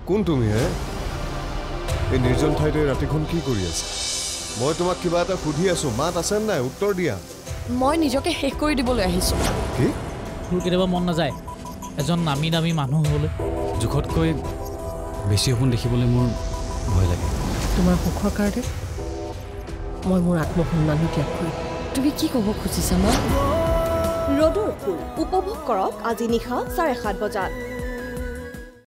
কোন তুমি হে এই নিৰ্জন ঠাইতে ৰাতিখন কি কৰি আছা মই তোমাক কিবা এটা সুধি আছো মাত আছে নাই উত্তৰ দিয়া মই নিজকে শেষ কৰি দিবলৈ আহিছো কি তোৰ কেতিয়াবা মন নাযায় এজন নামি দামী মানুহ হ'বলৈ জোখতকৈ বেছি সপোন দেখিবলৈ মোৰ ভয় লাগে তোমাৰ সুখৰ কাৰণে মই মোৰ আত্মসন্মান ত্যাগ কৰিম তুমি কি ক'ব খুজিছা মা ৰ'দৰ ফুল উপভোগ কৰক আজি নিশা 7:30 বজাত